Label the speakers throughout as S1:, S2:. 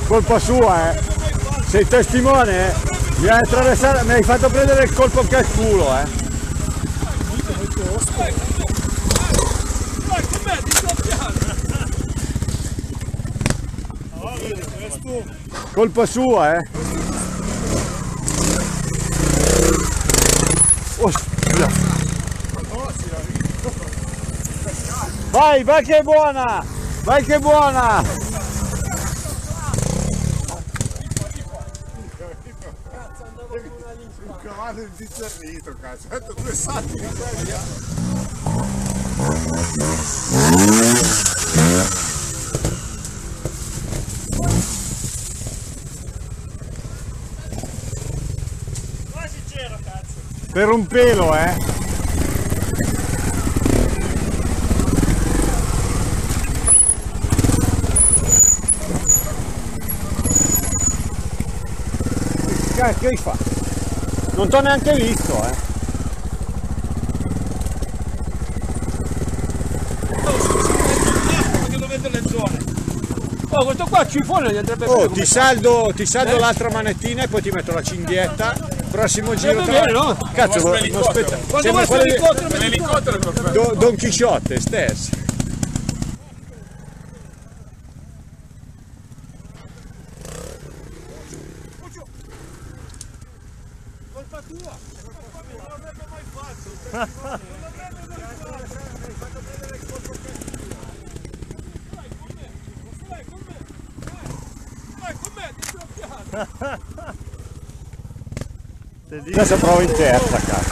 S1: Colpa sua, eh. Sei testimone, eh. Mi hai fatto prendere il colpo anche al culo, eh. Colpa sua, eh. Vai, vai che è buona! Vai che è buona!
S2: Un cavallo indiscernito, cazzo, ha detto 2 salti via.
S3: Quasi c'era, cazzo.
S1: Per un pelo, eh! Che fa? Non t'ho neanche visto, eh!
S3: Perché lo vedo le zone. Oh, questo qua cifone gli andrebbe bene.
S1: Oh, ti saldo l'altra manettina e poi ti metto la cinghietta. Prossimo giro
S3: bene, no?
S1: Cazzo, non aspetta.
S3: Quando vuoi l'elicottero,
S1: Don Chisciotte stesso.
S3: colpa tua. Non l'avrebbe mai fatto. Vai con me. Vai con me, ti sto piano.
S1: Adesso provo in terza, cazzo.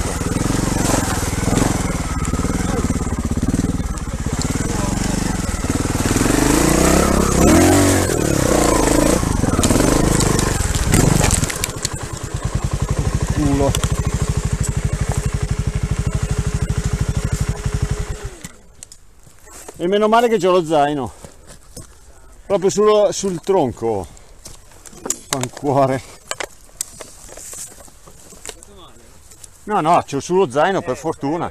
S1: Culo. E meno male che c'ho lo zaino. Proprio sul tronco. Fancuore. No, no, c'ho sullo zaino per fortuna.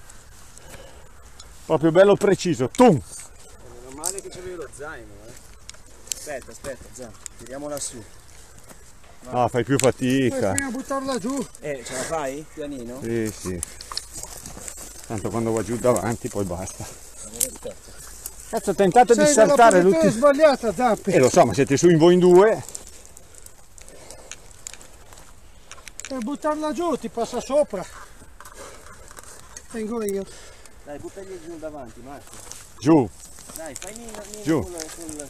S1: Proprio bello preciso. Tum!
S4: Meno male che c'avevi lo zaino, eh. Aspetta, Zan, tiriamola su.
S1: No, fai più fatica.
S2: Prima buttarla giù.
S4: Ce la fai? Pianino?
S1: Sì, sì. Tanto quando va giù davanti poi basta. Cazzo, ho tentato di saltare
S2: l'ultimo. È sbagliata, Zappi.
S1: Lo so, ma siete su in voi in due.
S2: Per buttarla giù ti passa sopra. Tengo io.
S4: Dai, buttagli giù davanti, Marco.
S1: Giù.
S4: Dai, fai
S1: Giù.
S4: sul...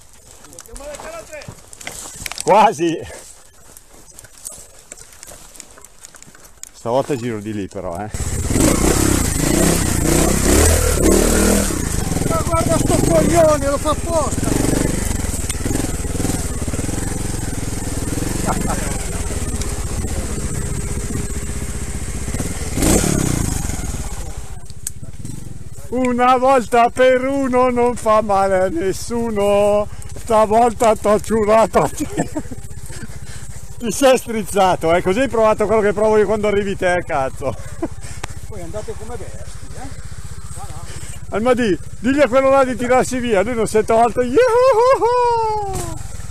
S1: Quasi. Stavolta giro di lì però, eh.
S2: Ma guarda sto coglione, lo fa apposta.
S1: Una volta per uno non fa male a nessuno. Stavolta t'ho giurato. Ti sei strizzato, così hai provato quello che provo io quando arrivi te, cazzo.
S2: Poi andate come bestie,
S1: Almadì, digli a quello là di tirarsi via, lui non si è tolto. Yuhuhu!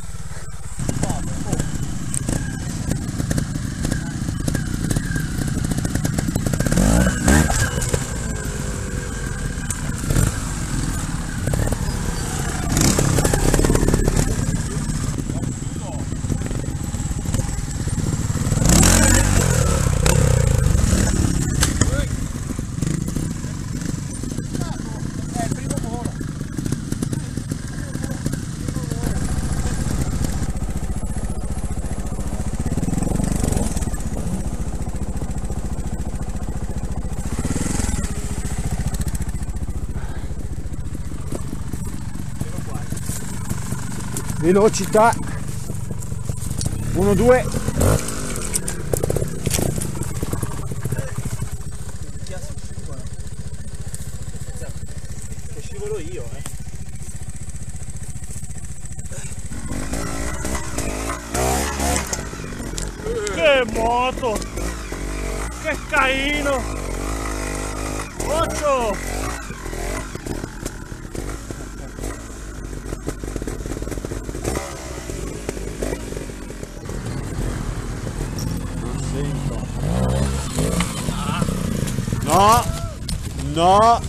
S1: Velocità 1, 2.
S4: Che scivolo io,
S3: Che moto! Che caino! Occhio!
S1: No, no.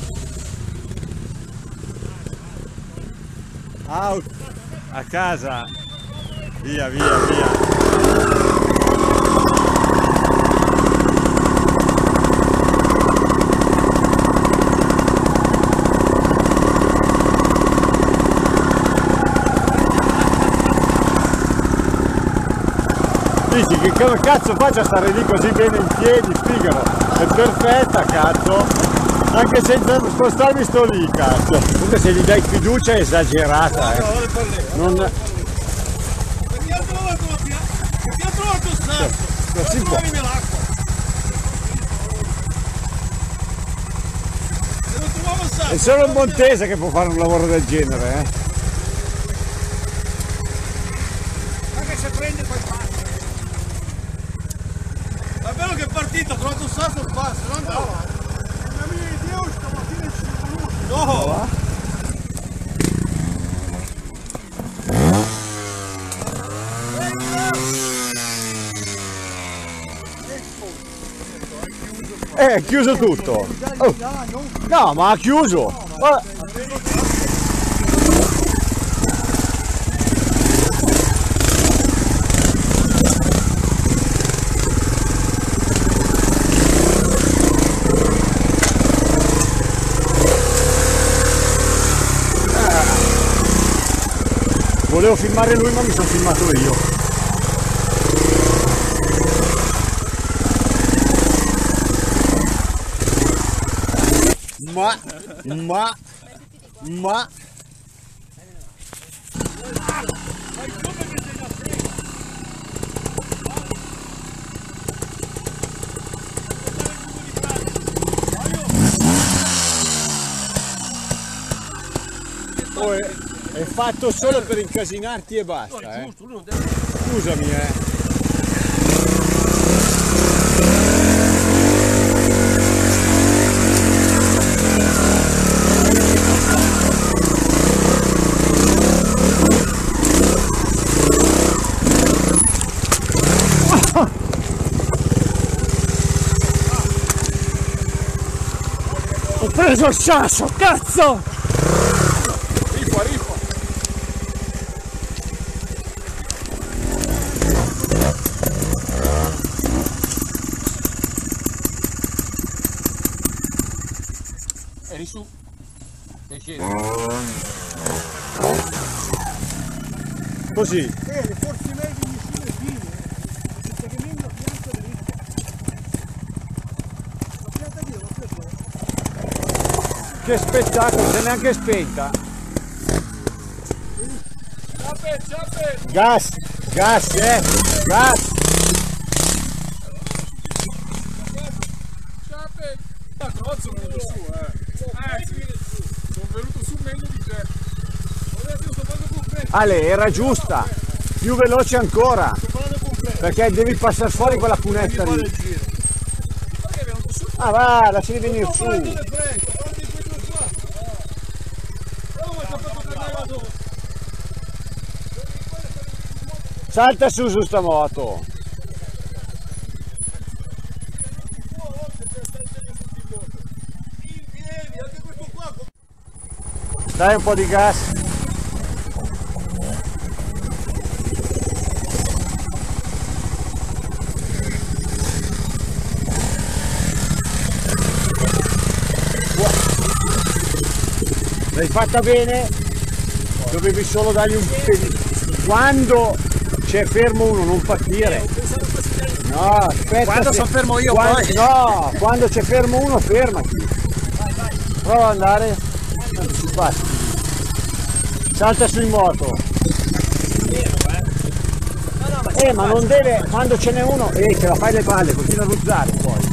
S1: Out. A casa. Via, via, via. Dici che come cazzo faccio a stare lì così bene in piedi, spiegalo, è perfetta cazzo, anche senza spostarmi sto lì cazzo, comunque se gli dai fiducia è esagerata non...
S3: Perché ho trovato il sasso,
S1: non si può.
S3: l'acqua. Se non trovavo il sasso,
S1: È solo il Montese che può fare un lavoro del genere,
S3: anche se prende poi passa. È bello che è partito, ho trovato il sasso e passa, non andava. La mia idea stamattina ci sono voluti. No!
S1: È chiuso tutto. Oh. No, ma ha chiuso. Volevo filmare lui ma mi sono filmato io. Ma oh, è fatto solo per incasinarti e basta, eh. Scusami, Ho preso il sasso, cazzo!
S3: Riffa, riffa. Eri su. Sei sceso.
S1: Così.
S3: Le forze medie di sulle fine. Perché viene una pianta dritta. La pianta di la
S1: Che spettacolo, se neanche spenta.
S3: Ciappe!
S1: Gas, gas, gas.
S3: Ciappe! No, sono venuto su, sì. Sono venuto su meglio di te. Adesso sto facendo completo.
S1: Ale, era giusta. Più veloce ancora.
S3: Sto facendo completo.
S1: Perché devi passare fuori quella cunetta lì.
S3: Perché è venuto su?
S1: Ah va, lasciali venire su.
S3: Guarda quei due qua. Oh, ma ci ha fatto cagare la dopo.
S1: Salta su sta moto. Dai un po' di gas. L'hai fatta bene, dovevi solo dargli un pelino. Quando c'è fermo uno non partire. No, aspetta.
S4: Quando sono fermo io poi.
S1: No, quando c'è fermo uno fermati. Prova ad andare. Tanto si passa. Salta su in moto. Ma non deve, quando ce n'è uno, te la fai le palle, continua a ruzzare poi.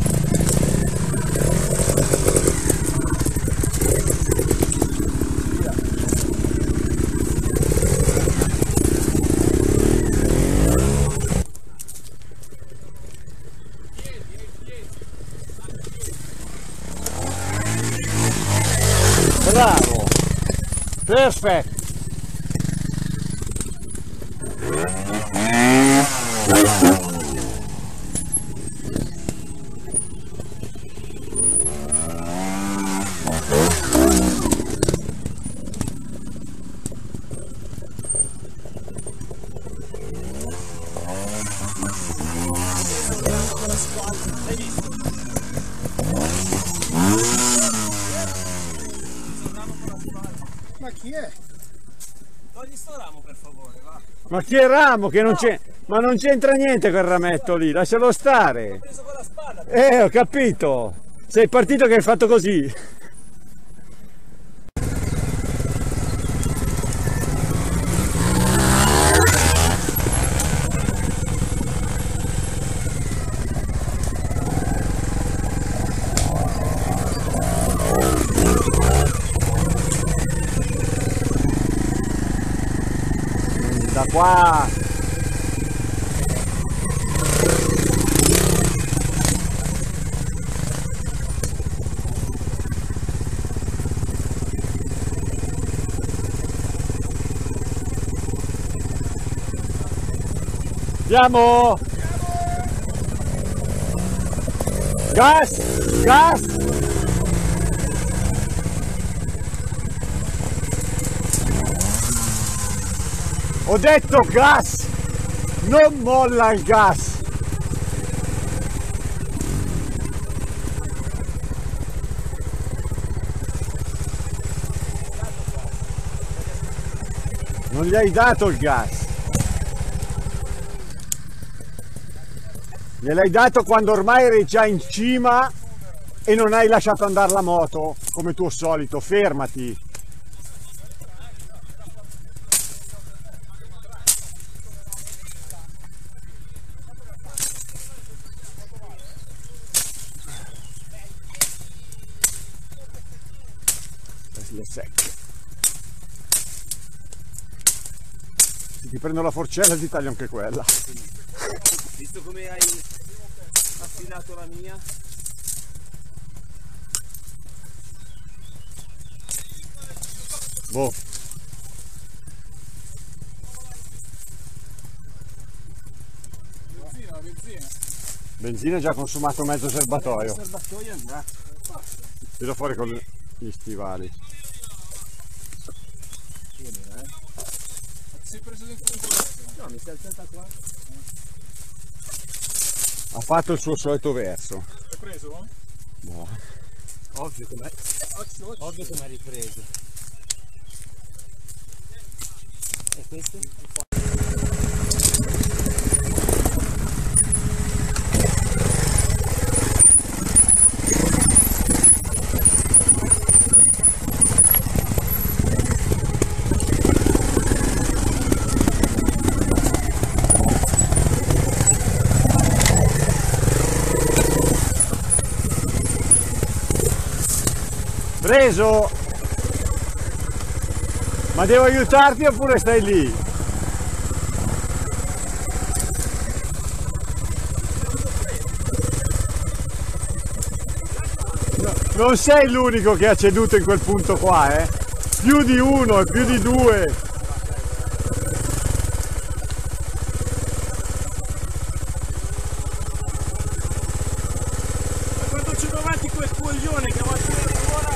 S1: Bravo, perfetto.
S4: Hai visto?
S3: Ma chi è?
S4: Togli sto ramo per favore, va.
S1: Ma che ramo che non c'è. Ma non c'entra niente quel rametto lì, lascialo stare.
S4: L'ho preso con la spada.
S1: Ho capito. Sei partito che hai fatto così. Da qua. Andiamo! Gas! Gas! Ho detto gas! Non molla il gas! Non gli hai dato il gas! Gliel'hai dato quando ormai eri già in cima e non hai lasciato andare la moto, come tuo solito, fermati. Le secche. Se ti prendo la forcella ti taglio anche quella.
S4: Visto come hai affilato la mia?
S1: Boh.
S3: Benzina.
S1: Benzina già consumato mezzo serbatoio.
S4: Il serbatoio andrà.
S1: Tiro fuori con gli stivali.
S3: Si è preso dentro un po'.
S4: No, mi si è alzata qua.
S1: Ha fatto il suo solito verso.
S3: L'hai preso?
S1: Boh.
S4: Ovvio che mi ha ripreso. E questo?
S1: Preso! Ma devo aiutarti oppure stai lì? No, non sei l'unico che ha ceduto in quel punto qua, eh? Più di uno e più di due.
S4: Quando ci avanti quel coglione che va ancora.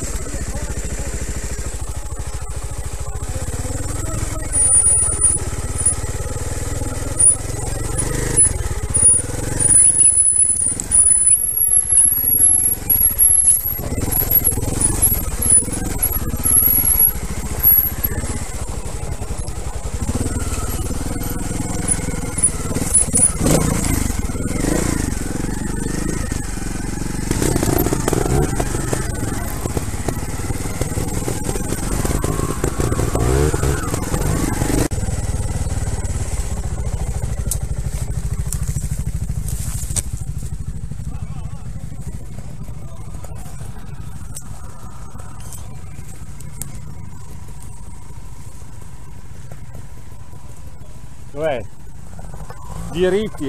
S1: Dov'è? Diritti,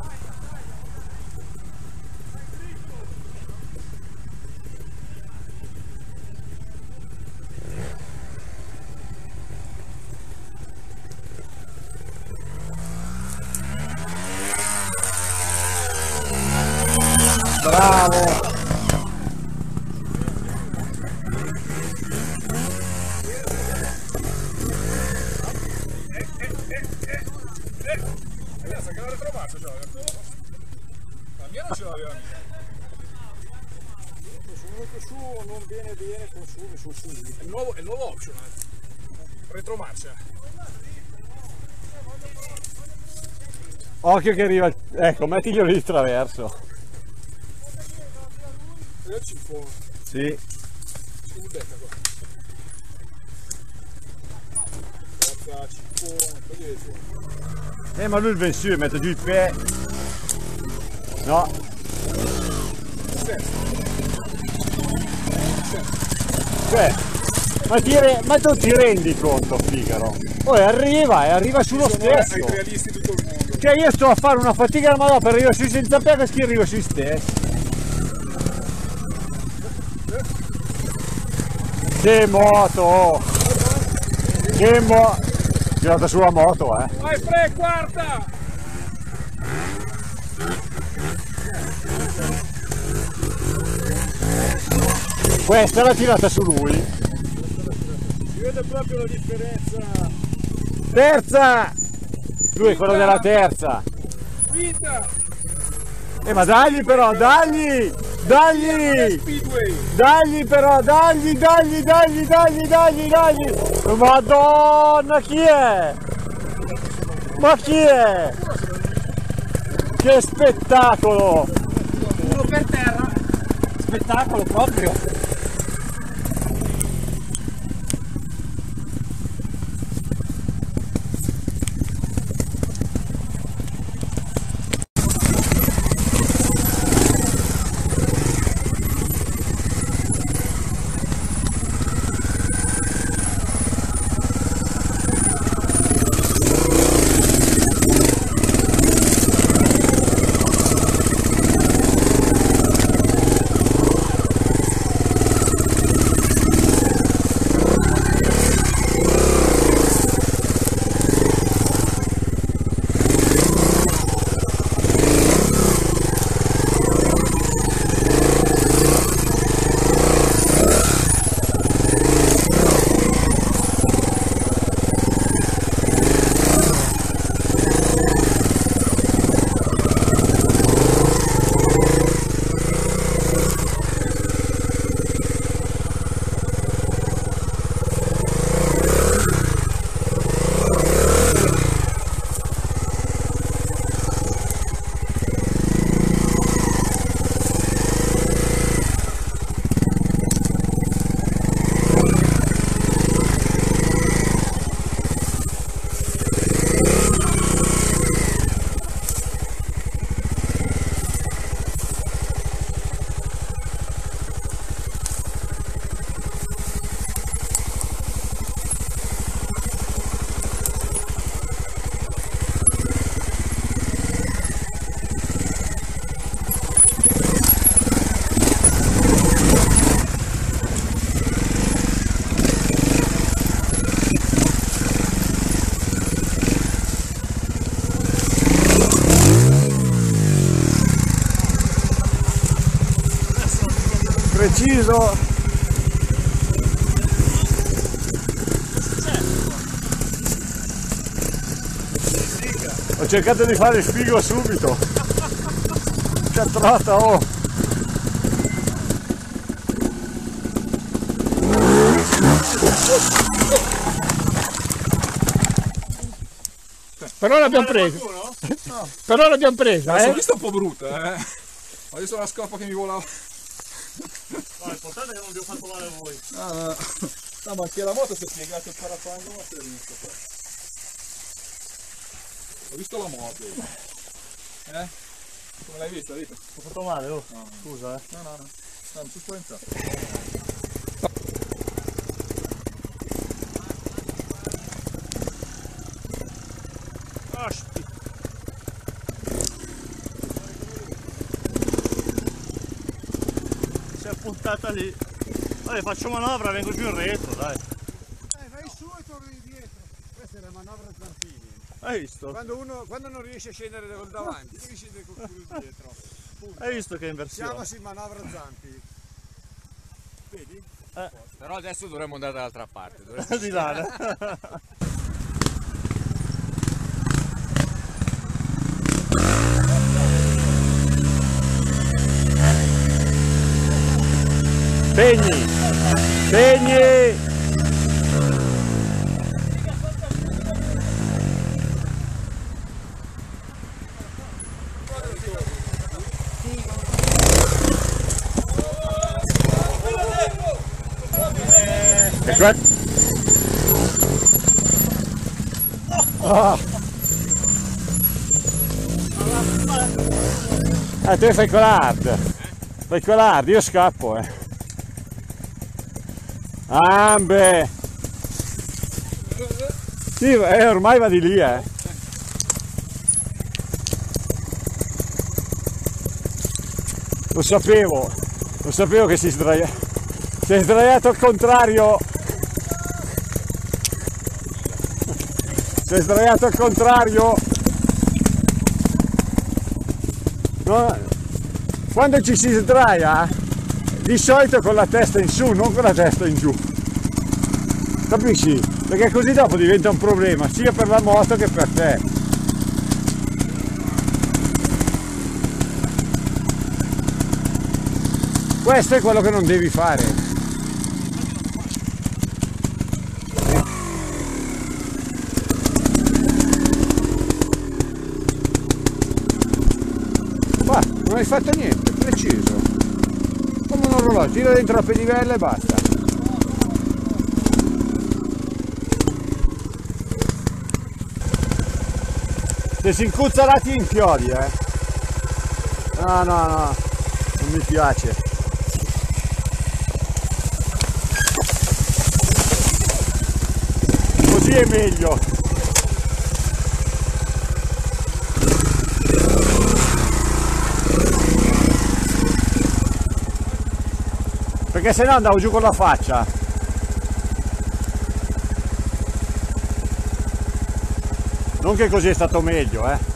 S1: Bravo!
S3: Sa che l'ho ritrovato, mia non ce l'aveva mica.
S1: Sono venuto su, non viene bene, consumi su subito.
S3: È il nuovo optional. Retromarcia.
S1: Occhio che arriva, ecco, mettiglielo di traverso.
S3: E il cifone.
S1: Sì.
S3: Si becca qua. Forza, cifone, poi dietro.
S1: Ma lui il Vensiu mette giù i piedi. No. Cioè, ma tu ti rendi conto, Figaro? Poi arriva sullo stesso.
S3: Sono i realisti di tutto il mondo.
S1: Cioè io sto a fare una fatica alla madonna per arrivare sui senza piega che arrivo sui stessi. Che moto! Che moto! Girata sulla moto,
S3: Vai Fre, quarta!
S1: Questa l'ha tirata su lui.
S2: Si vede proprio la differenza.
S1: Terza! Lui è quello della terza.
S3: Quinta!
S1: Ma dagli però, dagli! Dagli!
S3: Speedway!
S1: Dagli però, dagli! Madonna, chi è? Ma chi è? Che spettacolo!
S4: Uno per terra. Spettacolo proprio.
S1: Preciso. Ho cercato di fare figo subito. Catrata, oh.
S3: Però l'abbiamo presa.
S2: No.
S3: Però l'abbiamo presa,
S2: L'ho vista un po' brutta, Adesso la scoppa che mi volava.
S1: L'importante è che non vi ho fatto male a voi.
S2: No, ma anche la moto si è piegata il parafango, ma si è visto qua. Ho visto la moto. Come l'hai vista, Rita?
S1: Ho fatto male, oh. No. Scusa,
S2: No, non ti spaventare.
S1: Si è puntata lì. Vabbè, faccio manovra, vengo giù in retro, dai.
S2: Vai su e torni dietro. Questa è la manovra Zampini.
S1: Hai visto?
S2: Quando non riesce a scendere col davanti, devi scendere col culo dietro. Punto.
S1: Hai visto che inversione?
S2: Chiamasi manovra Zampi. Vedi?
S5: Però adesso dovremmo andare dall'altra parte.
S1: Di là. Spegni! Spegni! Oh. Te fai quell'hard. Fai quell'hard, io scappo, Ambe! Sì, ormai va di lì, Lo sapevo che si è sdraiato al contrario. Si è sdraiato al contrario. No, quando ci si sdraia, di solito con la testa in su, non con la testa in giù. Capisci? Perché così dopo diventa un problema, sia per la moto che per te. Questo è quello che non devi fare. Non hai fatto niente, preciso. Come un orologio, tira dentro la pedivella e basta. Se si incuzza lati inchiodi, No, non mi piace. Così è meglio. Perché se no andavo giù con la faccia. Non che così è stato meglio,